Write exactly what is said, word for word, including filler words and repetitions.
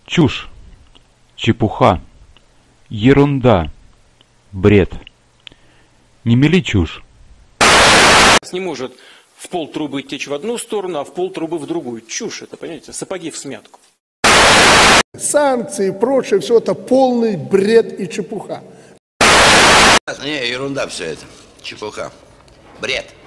чушь, чепуха, ерунда, бред. Не мели чушь. Не может в пол трубы течь в одну сторону, а в пол трубы в другую. Чушь это, понимаете, сапоги в смятку. Санкции и прочее, все это полный бред и чепуха. Не, ерунда все это. Чепуха. Бред.